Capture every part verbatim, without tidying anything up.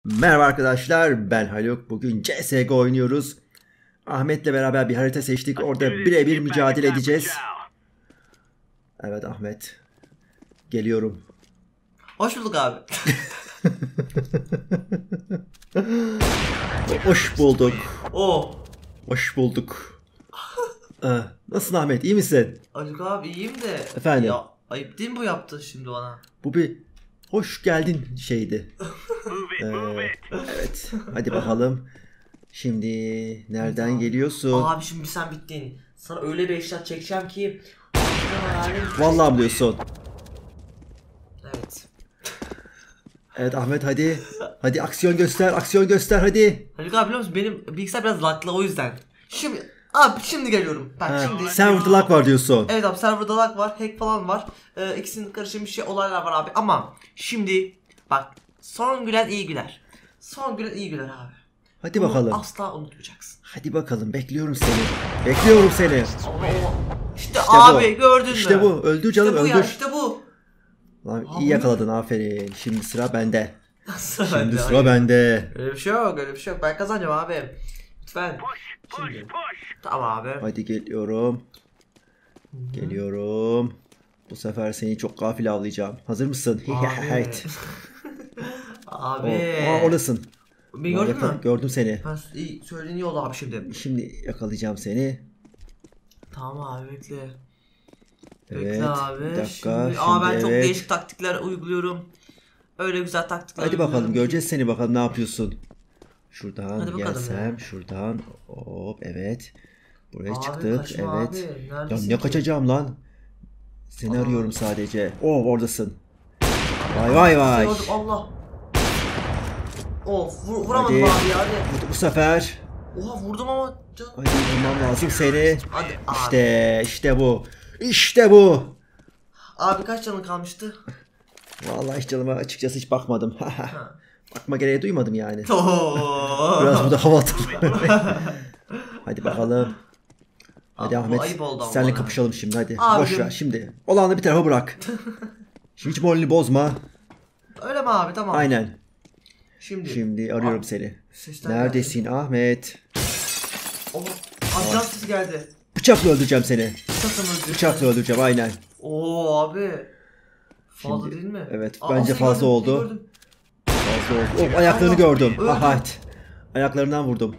Merhaba arkadaşlar, ben Haluk. Bugün C S G O oynuyoruz. Ahmet'le beraber bir harita seçtik. Orada birebir mücadele edeceğiz. Evet Ahmet. Geliyorum. Hoş bulduk abi. Hoş bulduk. Oh. Hoş bulduk. Ee, Nasılsın Ahmet? İyi misin? Haluk abi iyiyim de. Efendim? Ya ayıp değil mi bu yaptın şimdi bana? Bu bir hoş geldin şeydi. Ee, evet. Hadi bakalım. Şimdi nereden Evet, geliyorsun? Abi şimdi sen bittin. Sana öyle bir eşya çekeceğim ki. Vallahi mi diyorsun? Evet. Evet Ahmet hadi. Hadi aksiyon göster, aksiyon göster hadi. Haluk abi biliyor musun benim bilgisayar biraz laglı o yüzden. Şimdi abi şimdi geliyorum. Bak Ha, şimdi. server'da lag var diyorsun. Evet abi serverda lag var, hack falan var. Ee, ikisinin karışımı bir şey olaylar var abi ama şimdi bak son gülen iyi güler. Son gülen iyi güler abi. Hadi Bunu bakalım. asla unutmayacaksın. Hadi bakalım bekliyorum seni. Bekliyorum seni. Oo. İşte, İşte abi bu. gördün mü? İşte bu. Öldür canım İşte bu öldür. ya, işte bu. Lan Abi. iyi yakaladın aferin. Şimdi sıra bende. Sıra Şimdi bende, sıra hayır. bende. Öyle bir şey yok, öyle bir şey yok. Ben kazanacağım abi. Lütfen. Şimdi. Tamam abi. Hadi geliyorum. Geliyorum. Bu sefer seni çok gafil avlayacağım. Hazır mısın? Abi. Abi. Aa, oradasın. Beni gördün mü? Gördüm seni. Ben iyi söylediğin iyi oldu abi şimdi. Şimdi yakalayacağım seni. Tamam abi bekle. Evet. Bekle abi. Bir dakika. Şimdi, Şimdi, aa ben çok evet. değişik taktikler uyguluyorum. Öyle güzel taktikler Hadi bakalım uyguluyorum ki. göreceğiz seni bakalım ne yapıyorsun. Şuradan Hadi bakalım gelsem ya. şuradan hop evet. Buraya Abi, çıktık kaçma evet. abi, Ya neredesin ne ki? kaçacağım lan? Seni Aa. arıyorum sadece. Oh oradasın. Vay vay vay. Gördüm, Allah. Of vur, vuramadım Hadi. abi ya hadi. Hadi bu sefer. Oha vurdum ama can. Hadi vurmam lazım seni. Hadi abi. İşte işte bu. İşte bu. Abi kaç canın kalmıştı? Vallahi hiç canıma açıkçası hiç bakmadım. Ha. Bakma gereği duymadım yani. Oo. Biraz burada hava atalım. Hadi bakalım. Hadi Abi, bu Ahmet. ayıp oldu ama Seninle bana. kapışalım şimdi hadi. Abi. Boş ver şimdi. Olanı bir tarafa bırak. Şimdi hiç moralini bozma. Öyle mi abi tamam. Aynen. Şimdi. Şimdi arıyorum Abi, seni. sesler Neredesin geldi. Ahmet? Oha. Abi can sesi geldi. Bıçakla öldüreceğim seni. Bıçakla mı öldürüyorsun? Bıçakla öldüreceğim aynen. Oo abi. Fazla Şimdi- değil mi? evet, Aa, bence seni fazla gördüm, oldu. seni gördüm. Fazla oldu. Oh, ayaklarını Allah, gördüm. öldüm. Aha evet. Ayaklarından vurdum.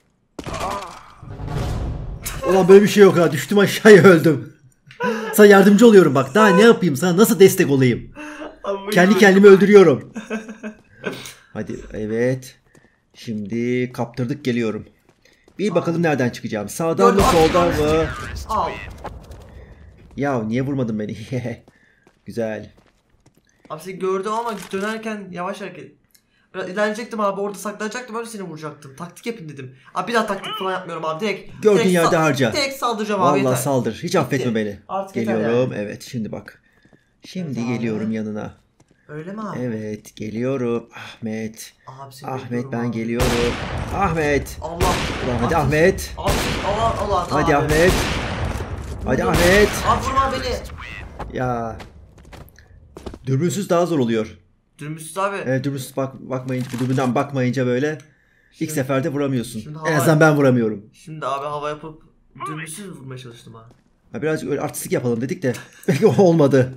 Ulan böyle bir şey yok ha. Düştüm aşağıya öldüm. Sana yardımcı oluyorum bak. Daha ne yapayım? Sana nasıl destek olayım? Abi, Kendi öldüm. kendimi öldürüyorum. Hadi evet. Şimdi kaptırdık geliyorum. Bir bakalım nereden çıkacağım. Sağdan mı Gördüm, soldan abi, mı? Al. Ya niye vurmadın beni? Güzel. Abi seni gördüm ama dönerken yavaş hareket. Biraz ilerleyecektim abi orada saklanacaktım öyle seni vuracaktım. Taktik yapayım dedim. Abi bir daha taktik falan yapmıyorum abi direkt. Gördüğün direkt yerde sal- harca. Direkt saldıracağım abi Vallahi yeter. saldır. Hiç affetme beni. Artık yeter Geliyorum. yani. Evet şimdi bak. Şimdi Evet abi. geliyorum yanına. Öyle mi abi? Evet geliyorum. Ahmet. Abi seni Ahmet bekliyorum ben abi. geliyorum. Ahmet. Allah. Ulan hadi Abi, Ahmet. Abi Allah Allah. Hadi abi. Ahmet. Hadi Vurdum. Ahmet. Abi vurma beni. Ya. Dürbünsüz daha zor oluyor. Dürmüşsüz abi. Evet dürbünsüz bak, bakmayınca, dürbünden bakmayınca böyle ilk Şimdi- seferde vuramıyorsun. şimdi En hava- azından ben vuramıyorum. Şimdi abi hava yapıp dürmüşsüz vurmaya çalıştım abi. Ha, birazcık öyle artistik yapalım dedik de belki olmadı.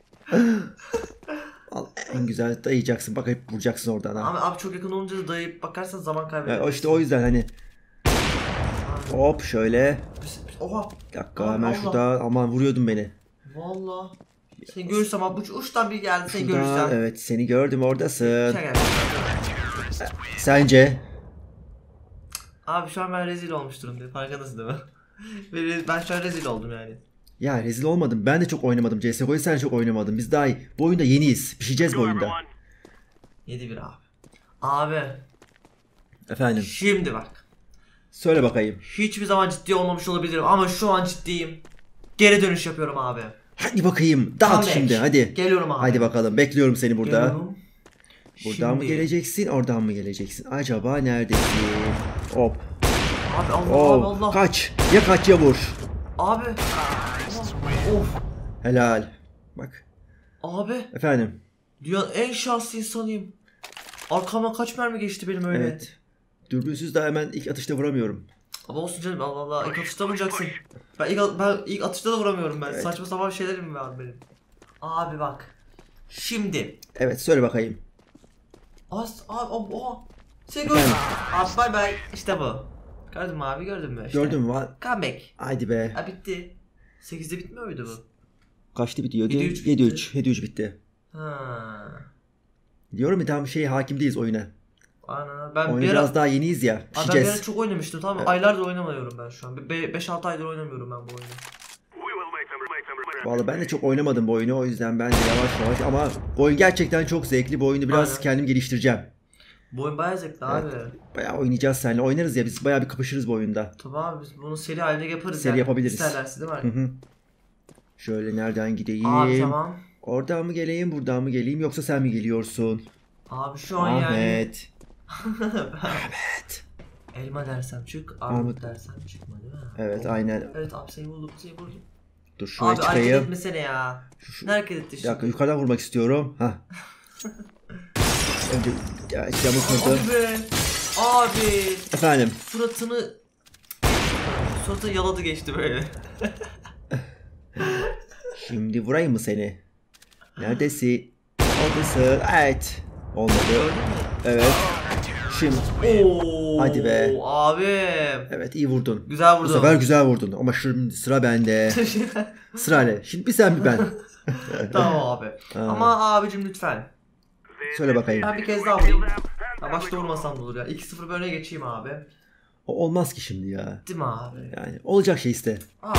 Al, en güzel dayayacaksın. Bak hep vuracaksın oradan ha. Abi, abi çok yakın olunca da dayayıp bakarsan zaman Ya, kaybedersin. o işte o yüzden hani Abi. hop şöyle. Oha. Bir dakika Abi, hemen Allah. şurada aman vuruyordun beni. Valla. Seni görürsem abi uç, uçtan bir geldi seni Şuradan görürsem. evet seni gördüm oradasın. Şey geldi. Sence? Abi şu an ben rezil olmuş durumdayım. Farkındasın değil mi? Ve ben şu an rezil oldum yani. Ya rezil olmadım. Ben de çok oynamadım. C S G O'yu sen çok oynamadın. Biz daha iyi. Bu oyunda yeniyiz. Pişeceğiz bu oyunda. yedi bir abi. Abi Efendim. şimdi bak. Söyle bakayım. Hiçbir zaman ciddi olmamış olabilirim ama şu an ciddiyim. Geri dönüş yapıyorum abi. Hadi bakayım. Dağıt Comeback. şimdi hadi. Geliyorum abi. Hadi bakalım. Bekliyorum seni burada. Geliyorum. Buradan mı Şimdi- geleceksin? Oradan mı geleceksin? Acaba neredesin? Hop. Abi Allah Oh. abi Allah. Kaç. Ya kaç ya vur. Abi. Of. Helal. Bak. Abi. Efendim. Dünyanın en şanslı insanıyım. Arkama kaç mermi geçti benim öyle. Evet. Dürbünsüz de hemen ilk atışta vuramıyorum. Ama olsun canım, Allah Allah, ilk atışta vuracaksın. Ben ilk, ben ilk atışta da vuramıyorum ben. Evet. Saçma sapan şeylerim var benim. Abi bak. Şimdi. Evet söyle bakayım. As abi abi oha. Seni gördüm. Abi bay bay. İşte bu. Gördün mü abi, gördün mü? İşte. Gördün mü? Comeback. Haydi be. Ha bitti. sekizde bitmiyor muydu bu? Kaçtı bitiyordu? yedi üç yedi üç. yedi üç bitti. Ha. Diyorum ya tam şey hakim değiliz oyuna. Ana ben Oyuna bir ara, biraz daha yeniyiz ya. Abi ben bir Pişeceğiz. ara çok oynamıştım, tamam mı? Evet. Aylardır oynamıyorum ben şu an. beş altı aydır oynamıyorum ben bu oyunu. Vallahi ben de çok oynamadım bu oyunu, o yüzden ben de yavaş yavaş, ama bu oyun gerçekten çok zevkli. Bu oyunu biraz Aynen. kendim geliştireceğim. Bu oyun bayağı zevkli Evet. abi. Bayağı oynayacağız seninle. Oynarız ya, biz bayağı bir kapışırız bu oyunda. Tamam abi, biz bunu seri haline yaparız. Seri yani. yapabiliriz. İsterlerse değil mi? Hı hı. Şöyle nereden gideyim? Abi tamam. Oradan mı geleyim, buradan mı geleyim, yoksa sen mi geliyorsun? Abi şu an yani. Ahmet. Ahmet. Elma dersem çık, Ahmet. armut dersem çıkma değil mi? Evet Oh. aynen. Evet abi, seni buldum, seni buldum. Dur şuraya Abi hareket çıkayım. etmesene ya. Şu, şu, Ne hareket etti bir şimdi? dakika yukarıdan vurmak istiyorum. Hah. Önce ya, camı kırdım. Abi be. Abi. Efendim. Suratını. Suratını yaladı geçti böyle. Şimdi vurayım mı seni? Neredesin? Oradasın. Evet. Olmadı. Gördün mü? Evet. Şimdi. Oo. Hadi be. Abi. Evet iyi vurdun. Güzel Bu vurdun. sefer güzel vurdun. Ama şimdi sıra bende. Sırayla. Şimdi bir sen bir ben. Tamam abi. Ha. Ama abicim lütfen. Söyle bakayım. Ben bir kez daha vurayım. Ha, başta vurmasam da olur ya. iki sıfır böyle geçeyim abi. O olmaz ki şimdi ya. Değil mi abi? Yani olacak şey iste. Abi.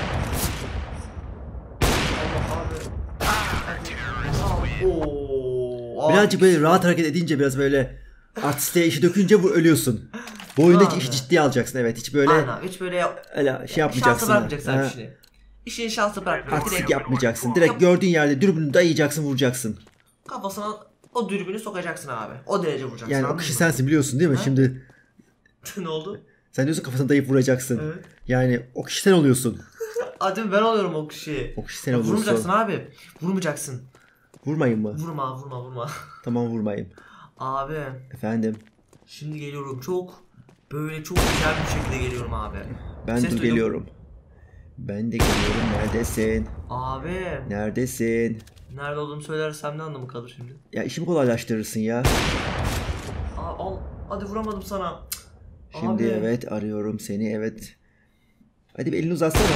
Allah abi. Hadi. Oo. Abi. Birazcık böyle rahat hareket edince, biraz böyle artistliğe işi dökünce bu ölüyorsun. Bu oyunda Aynen. işi ciddiye alacaksın, evet. Hiç böyle Aynen. Hiç böyle yap. öyle şey Şansı yapmayacaksın. bırakmayacaksın abi Ha, işini. İşini şansı bırakmayacaksın. artistik Direkt yapmayacaksın. Direkt gördüğün yerde dürbünü dayayacaksın, vuracaksın. kafasına o dürbünü sokacaksın abi. O derece vuracaksın. Yani o anladın kişi mı? sensin, biliyorsun değil mi? Ha? Şimdi Ne oldu? sen diyorsun kafasına dayayıp vuracaksın. Evet. Yani o kişi sen oluyorsun. Hadi ben oluyorum o kişiyi. O kişi sen Ya oluyorsun. vurmayacaksın abi. Vurmayacaksın. Vurmayın mı? Vurma vurma vurma. Tamam vurmayayım. Abi Efendim. şimdi geliyorum, çok böyle çok güzel bir şekilde geliyorum abi. Ben Ses dur duydum. geliyorum. Ben de geliyorum. Neredesin? Abi Neredesin? nerede olduğumu söylersem ne anlamı kalır şimdi? Ya işimi kolaylaştırırsın ya. Aa, al hadi, vuramadım sana. Şimdi Abi. evet arıyorum seni, evet. Hadi bir elini uzatsana.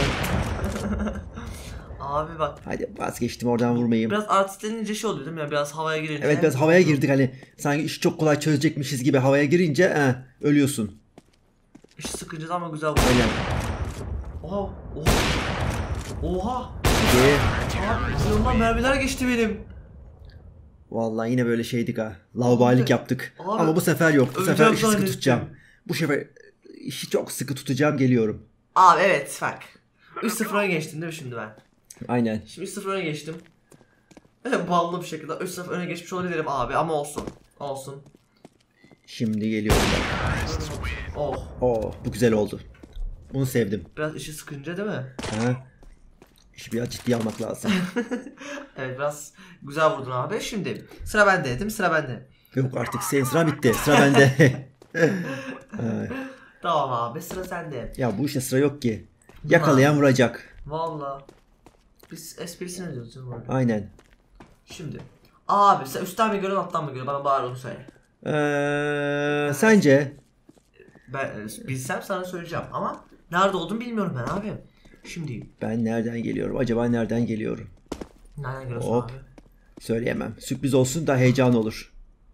Abi bak, Hadi vazgeçtim, oradan vurmayayım. biraz artistlenince şey oluyor değil mi ya, biraz havaya girince. Evet biraz havaya girdik, hani sanki işi çok kolay çözecekmişiz gibi havaya girince eh, ölüyorsun. İş sıkınca da ama güzel vuruyor. Aynen. Oha oha. Oha. Hadi. Abi yanımdan mermiler geçti benim. Vallahi yine böyle şeydik ha. Lavabalik Abi, yaptık. abi, Ama bu sefer yok. Bu sefer öleceğim işi sıkı zannettim. tutacağım. Bu sefer işi çok sıkı tutacağım, geliyorum. Abi evet bak. üç sıfır öne geçtim değil mi şimdi ben? Aynen. Şimdi üç sıfır öne geçtim. Ballı bir şekilde üç sıfır öne geçmiş olabilirim abi ama olsun. Olsun. Şimdi geliyorum ben. Oh. Oh bu güzel oldu. Bunu sevdim. Biraz işi sıkınca değil mi? Ha? İşi biraz ciddiye almak lazım. Evet biraz güzel vurdun abi. Şimdi sıra bende değil mi? Sıra bende. Yok artık senin sıra bitti. Sıra bende. Ay. Tamam abi, sıra sende. Ya bu işte sıra yok ki. Yakalayan vuracak. Valla. Biz esprisine diyoruz değil mi orada? Aynen. Şimdi. Abi sen üstten mi görüyorsun alttan mı görüyorsun? Bana bari onu söyle. Ee, sence? Ben e, bilsem sana söyleyeceğim ama nerede olduğunu bilmiyorum ben abi. Şimdi. Ben nereden geliyorum? Acaba nereden geliyorum? Nereden görüyorsun Hop. abi? Söyleyemem. Sürpriz olsun da heyecan olur.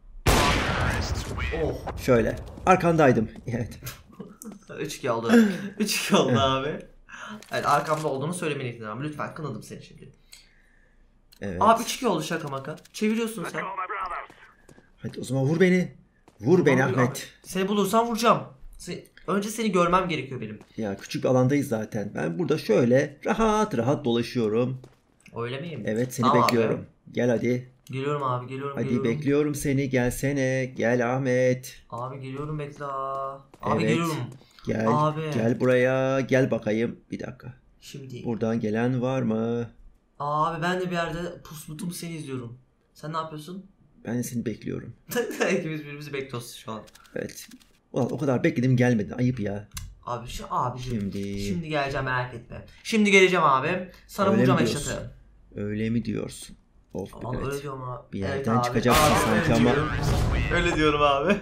Oh. Şöyle. Arkandaydım. Evet. üç iki oldu. üç iki oldu abi. Evet, arkamda olduğunu söylemeliydin ama lütfen, kınadım seni şimdi. Evet. Abi üç iki oldu, şaka maka. Çeviriyorsun sen. Hadi o zaman vur beni. Vur beni Abi, Ahmet. abi. Seni bulursam vuracağım. Se- Önce seni görmem gerekiyor benim. Ya küçük bir alandayız zaten. Ben burada şöyle rahat rahat dolaşıyorum. Öyle miyim? Evet seni Tamam bekliyorum. abi. Gel hadi. Geliyorum abi, geliyorum Hadi geliyorum. bekliyorum seni. Gelsene. Gel Ahmet. Abi geliyorum, bekle. Abi Evet. geliyorum. Gel. Abi. Gel buraya. Gel bakayım. Bir dakika. Şimdi. Buradan gelen var mı? Abi ben de bir yerde pusmutum seni izliyorum. Sen ne yapıyorsun? Ben de seni bekliyorum. İkimiz birbirimizi bekliyoruz şu an. Evet. Ulan o kadar bekledim gelmedin. Ayıp ya. Abi şu abi Şimdi. Şimdi geleceğim merak etme. Şimdi geleceğim abi. Sana Öyle vuracağım mi diyorsun? eşyatı. Öyle mi diyorsun? Of Abi evet. öyle diyorum abi. Bir Evet yerden abi. çıkacaksın Abi, sanki öyle ama. diyorum. Öyle diyorum abi.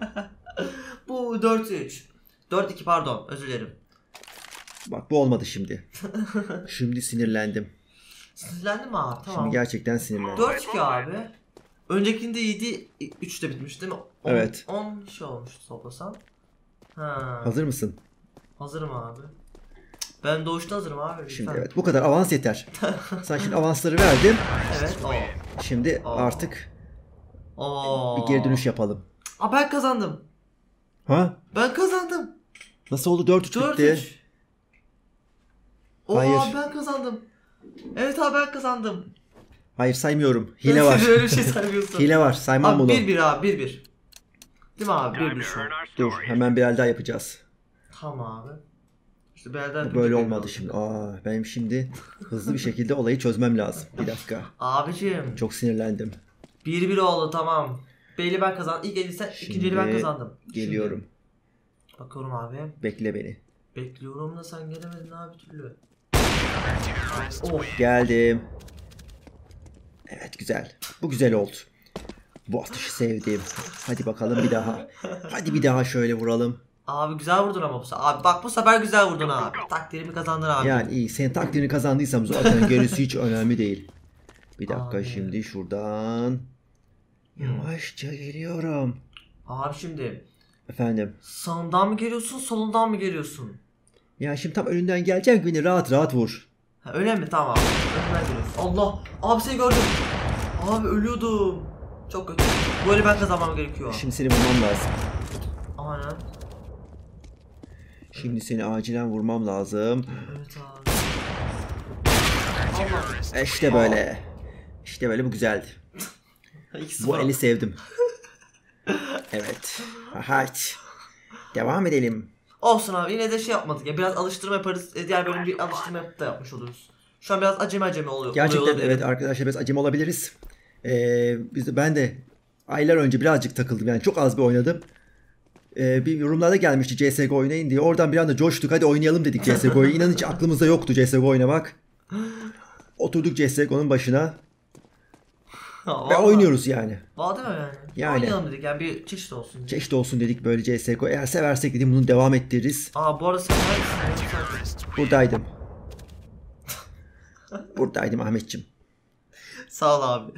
Bu dört üç. dört iki pardon özür dilerim. Bak bu olmadı şimdi. Şimdi sinirlendim. Sinirlendin mi abi? Tamam. Şimdi gerçekten sinirlendim. dört iki abi. Öncekinde yedi üçte bitmiş değil mi? on, Evet. on şey olmuştu toplasan. Ha. Hazır mısın? Hazırım abi. Ben doğuşta hazırım abi. Lütfen. Şimdi evet bu kadar avans yeter. Sen şimdi avansları verdin. Evet. O. Şimdi Aa. artık Oo. bir geri dönüş yapalım. Aa ben kazandım. Ha? Ben kazandım. Nasıl oldu? dört üç dört bitti. üç. Oo Hayır. abi ben kazandım. Evet abi ben kazandım. Hayır saymıyorum. Hile Ben var. seni öyle bir şey saymıyorsun. Hile var. Saymam Abi bunu. bir bir abi bir bir. Değil mi abi bir bir şu an. Dur hemen bir el daha yapacağız. Tamam abi. İşte belden Bu böyle olmadı şimdi. Aa, benim şimdi hızlı bir şekilde olayı çözmem lazım. Bir dakika. Abicim. Çok sinirlendim. bir bir oldu tamam. Beyli ben kazandım. İlk eli sen, ikinci eli ben Şimdi kazandım. Geliyorum. Şimdi. Bakıyorum abi. Bekle beni. Bekliyorum da sen gelemedin abi türlü. Oh. Geldim. Evet güzel. Bu güzel oldu. Bu atışı sevdim. Hadi bakalım bir daha. Hadi bir daha şöyle vuralım. Abi güzel vurdun ama bu sefer. Abi bak bu sefer güzel vurdun abi. Takdirimi kazandın abi. Yani iyi. Senin takdirini kazandıysam zaten gerisi hiç önemli değil. Bir dakika Abi. şimdi şuradan. Yavaşça geliyorum. Abi şimdi Efendim. sağından mı geliyorsun solundan mı geliyorsun? Ya şimdi tam önünden geleceğim ki beni rahat rahat vur. Ha, öyle mi? Tamam abi. Önünden geliyorsun. Allah. Abi seni gördüm. Abi ölüyordum. Çok kötü. Bu eli ben kazanmam gerekiyor. Şimdi seni vurmam lazım. Aynen. Şimdi seni acilen vurmam lazım. Evet abi. Allah. İşte böyle. İşte böyle bu güzeldi. İkisi Bu var. eli sevdim. Evet. Hadi. Devam edelim. Olsun abi yine de şey yapmadık ya biraz alıştırma yaparız. E, Diğer bölüm bir alıştırma yap- da yapmış oluruz. Şu an biraz acemi acemi oluyor. Gerçekten oluyor evet arkadaşlar biraz acemi olabiliriz. Ee, biz de, ben de aylar önce birazcık takıldım yani çok az bir oynadım. Ee, bir yorumlarda gelmişti C S G O oynayın diye. Oradan bir anda coştuk hadi oynayalım dedik C S G O'yu. İnan hiç aklımızda yoktu C S G O oynamak. Oturduk C S G O'nun başına Ha, ve vallahi. oynuyoruz yani. Valla değil mi yani? Yani. Oynayalım dedik yani bir çeşit olsun diye. Çeşit olsun dedik böyle C S G O. Eğer seversek dedim bunu devam ettiririz. Aa bu arada sen neredesin? Buradaydım. Buradaydım Ahmetciğim. Sağ ol abi.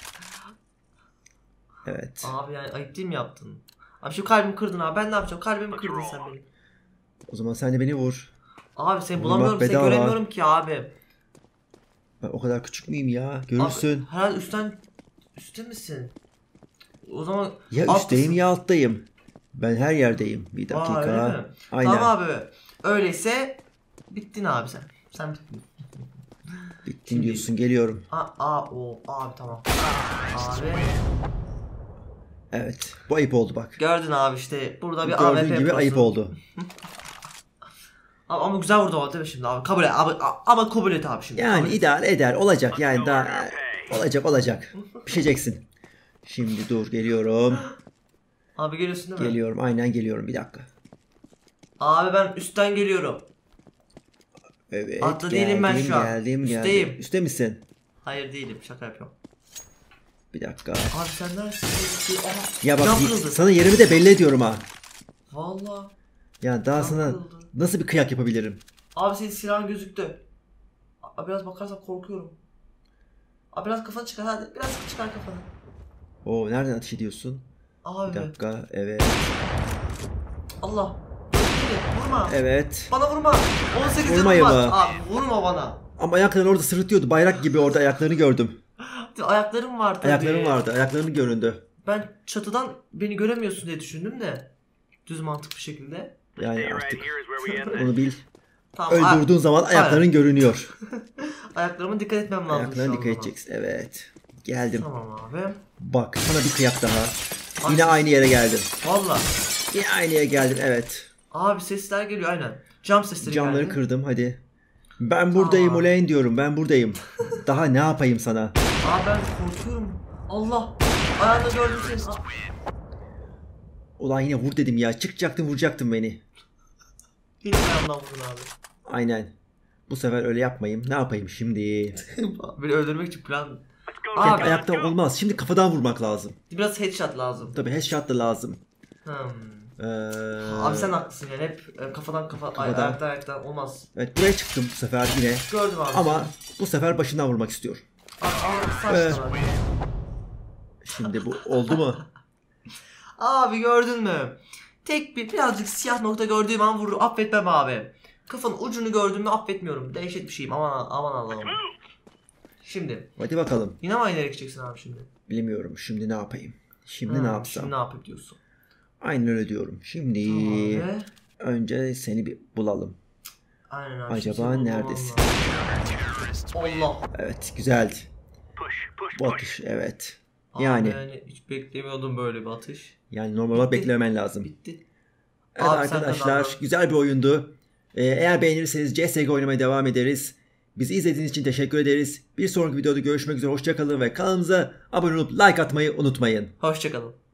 Evet. Abi yani ayıp değil mi yaptın? Abi şu kalbimi kırdın abi ben ne yapacağım? Kalbimi kırdın sen benim. O zaman sen de beni vur. Abi seni Vurmak bulamıyorum seni bedava. göremiyorum ki abi. Ben o kadar küçük müyüm ya? Görürsün. Abi, herhalde üstten üstte misin? O zaman Ya alttısın. üstteyim ya alttayım. Ben her yerdeyim. Bir dakika. Aa, öyle mi? Aynen. Tamam abi. Öyleyse bittin abi sen. Sen bittin. Bittin Şimdi- diyorsun geliyorum. Aa, aa o abi tamam. Abi Evet. Bu ayıp oldu bak. gördün abi işte burada bir A W P Gördüğün gibi yapıyorsun. ayıp oldu. Abi, ama güzel vurdu ama değil mi şimdi abi? Kabul et abi a- ama kabul et abi şimdi. Yani kabul et. idare eder. Olacak yani daha olacak olacak. Pişeceksin. Şimdi dur geliyorum. Abi geliyorsun değil mi? Geliyorum. Aynen geliyorum. Bir dakika. Abi ben üstten geliyorum. Evet. Altta geldim, değilim ben şu an. Geldim geldim. Üstteyim. Üste misin? Hayır değilim şaka yapıyorum. Bir dakika. Abi sen neredesin? Aha, Ya bak cam kırıldı. sana yerimi de belli ediyorum ha. Valla. Ya daha Cam sana kırıldı. nasıl bir kıyak yapabilirim? Abi senin silahın gözüktü. Abi biraz bakarsan korkuyorum. Abi biraz kafanı çıkar hadi. Biraz çıkar kafanı. Oo nereden ateş ediyorsun? Abi. Bir dakika. Evet. Allah. Beni vurma. Evet. Bana vurma. on sekiz Vurmayın canım var. mı? Abi vurma bana. Ama ayakları orada sırıtıyordu. Bayrak gibi orada ayaklarını gördüm. Ayaklarım var tabii. Ayaklarım vardı. Ayaklarını göründü. Ben çatıdan beni göremiyorsun diye düşündüm de. Düz mantık bir şekilde. Yani artık onu bil. Tamam. Öyle ay- durduğun zaman ayakların görünüyor. Ayaklarıma dikkat etmem lazım. şu Ayaklarına an dikkat bana. edeceksin. Evet. Geldim. Tamam abi. Bak sana bir kıyak daha. Ay. Yine aynı yere geldim. Valla. Yine aynı yere geldim. Evet. Abi sesler geliyor aynen. Cam sesleri Camları geldi. kırdım hadi. Ben buradayım Tamam. uleyn diyorum. Ben buradayım. Daha ne yapayım sana? Abi ben korkuyorum. Allah. Ayağında gördüm seni. Ha. Ulan yine vur dedim ya. Çıkacaktın vuracaktın beni. Yine ayağımdan vurdun abi. Aynen. Bu sefer öyle yapmayayım. Ne yapayım şimdi? Beni öldürmek için plan. Tek Abi ayakta olmaz. Şimdi kafadan vurmak lazım. biraz headshot lazım. Tabii headshot da lazım. Hmm. Ee, Abi sen haklısın yani hep e, kafadan kafa ay, Kafadan. ayaktan ayaktan olmaz. Evet buraya çıktım bu sefer yine. Gördüm abi. Ama bu sefer başından vurmak istiyor. Abi, abi, Evet. saçma. Şimdi bu oldu mu? Abi gördün mü? Tek bir birazcık siyah nokta gördüğüm an vurur. Affetmem abi. Kafanın ucunu gördüğümde affetmiyorum. Dehşet bir şeyim. Aman aman Allah'ım. Şimdi. Hadi bakalım. Yine mi aynı yere gideceksin abi şimdi? Bilmiyorum şimdi ne yapayım. Şimdi Hmm, ne yapsam? Şimdi ne yapayım diyorsun? Aynen öyle diyorum. Şimdi Tamam abi. önce seni bir bulalım. Aynen abi. Acaba şimdi seni bulmam neredesin? lazım. Allah. Evet güzeldi. Bu atış evet. Yani Abi yani hiç beklemiyordum böyle bir atış. yani normal olarak Bitti. beklememen lazım. Bitti. Evet Abi senden arkadaşlar anladım. güzel bir oyundu. Ee, eğer beğenirseniz C S G O oynamaya devam ederiz. Bizi izlediğiniz için teşekkür ederiz. Bir sonraki videoda görüşmek üzere. Hoşçakalın ve kanalımıza abone olup like atmayı unutmayın. Hoşçakalın.